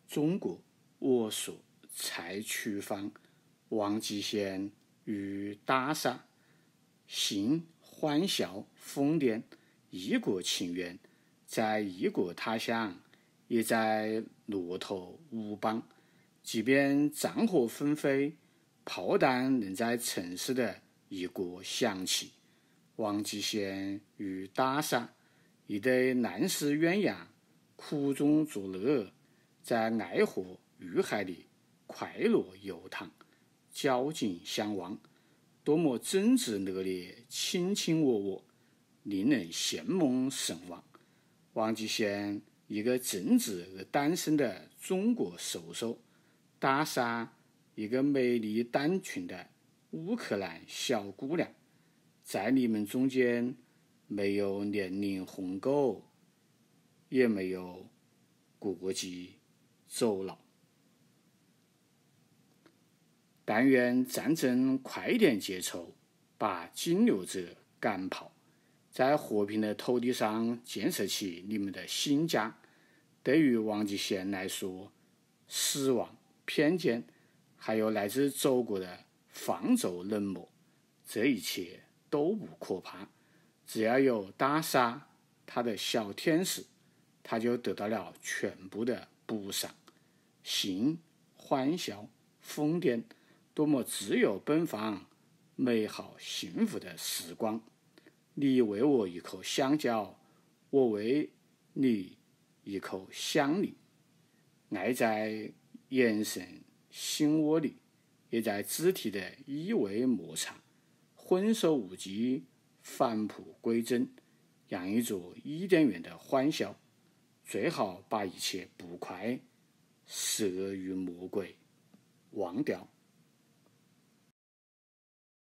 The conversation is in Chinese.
中国我所采取方，王极贤与大厦，行欢笑疯癫，异国情缘，在异国他乡，也在骆驼舞邦。即便战火纷飞，炮弹仍在城市的一角响起。王极贤与大厦，一对南世鸳鸯，苦中作乐，在爱河欲海里快乐游荡，交颈相望，多么真挚热烈，卿卿我我，令人羡梦神往。王极贤，一个正直而单身的中国瘦瘦，大厦，一个美丽单纯的乌克兰小姑娘，在你们中间没有年龄鸿沟，也没有国际走老。但愿战争快点结束，把金牛者赶跑，在和平的土地上建设起你们的新家。对于王极贤来说，失望、偏见，还有来自祖国的放纵冷漠，这一切都不可怕。只要有大厦，他的小天使，他就得到了全部的补偿。性、欢笑、疯癫，多么自由奔放、美好幸福的时光！你为我一口香蕉，我为你一口香梨。爱在眼神心窝里，也在肢体的依偎摩擦。浑手无忌，返璞归真，让一座伊甸园的欢笑，最好把一切不快、色欲魔鬼忘掉。